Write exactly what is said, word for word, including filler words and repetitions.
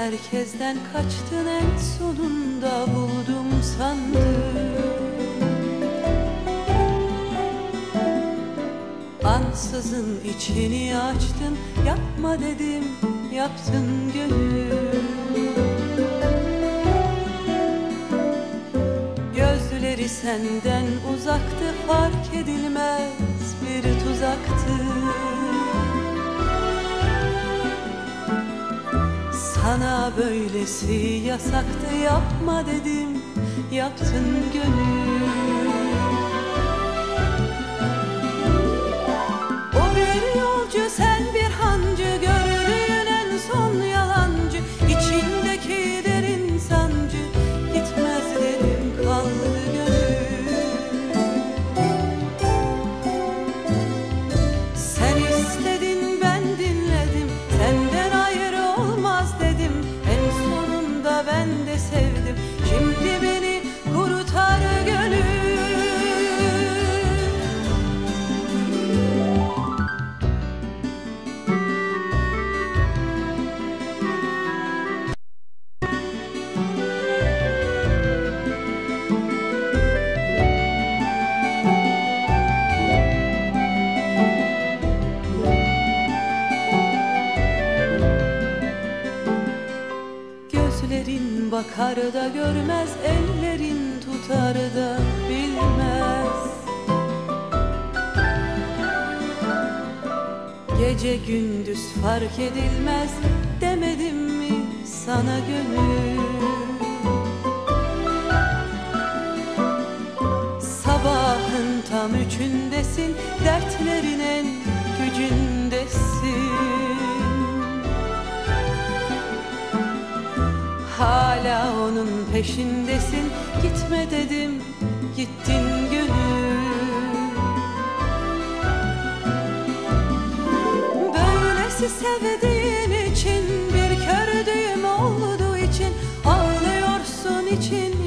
herkesten kaçtın, en sonunda buldum sandım. Ansızın içini açtın, yapma dedim, yaptın gönül. Gözleri senden uzaktı, fark edilmez bir tuzaktı. Sana böylesi yasaktı, yapma dedim, yaptın gönül. O bir yolcu, sen bir hancı, gördüğün en son yalancı. İçindeki derin sancı gitmez dedim, kaldı gönül. Sen istedin, ben dinledim, senden ayrı olmaz dedim. En sonunda ben de sevdim, şimdi beni kurutar gönül. Gözlerin bakar da görmez, ellerin tutar da bilmez. Gece gündüz fark edilmez, demedim mi sana gönül? Sabahın tam üçündesin, dertlerin en gücündesin. Hala onun peşindesin, gitme dedim, gittin gönül. Böylesi sevdiğin için, bir kördüğüm olduğu için ağlıyorsun için.